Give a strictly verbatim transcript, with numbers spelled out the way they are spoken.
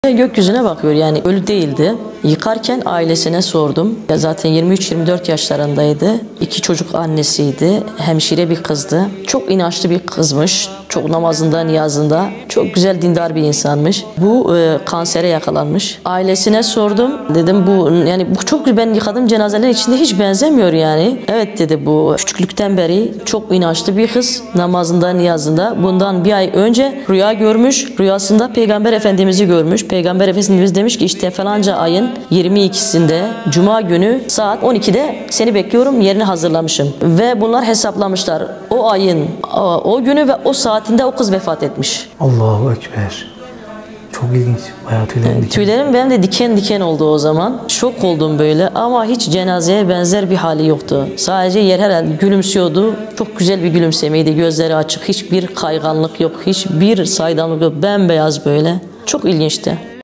Gökyüzüne bakıyor, yani ölü değildi. Yıkarken ailesine sordum. Ya zaten yirmi üç yirmi dört yaşlarındaydı. İki çocuk annesiydi. Hemşire bir kızdı. Çok inançlı bir kızmış. Çok namazında, niyazında. Çok güzel, dindar bir insanmış. Bu e, kansere yakalanmış. Ailesine sordum. Dedim bu yani bu çok ben yıkadım cenazeler içinde hiç benzemiyor yani. Evet dedi, bu küçüklükten beri çok inançlı bir kız. Namazında, niyazında. Bundan bir ay önce rüya görmüş. Rüyasında Peygamber Efendimiz'i görmüş. Peygamber Efendimiz demiş ki işte falanca ayın yirmi ikisinde Cuma günü saat on ikide seni bekliyorum, yerini hazırlamışım. Ve bunlar hesaplamışlar. O ayın o günü ve o saatinde o kız vefat etmiş. Allahu Ekber. Çok ilginç. Bayağı tüylerim diken. Tüylerim benim de diken diken oldu o zaman. Şok oldum böyle ama hiç cenazeye benzer bir hali yoktu. Sadece yer herhalde gülümsüyordu. Çok güzel bir gülümsemeydi. Gözleri açık. Hiçbir kayganlık yok. Hiçbir saydamlık yok. Bembeyaz böyle. Çok ilginçti.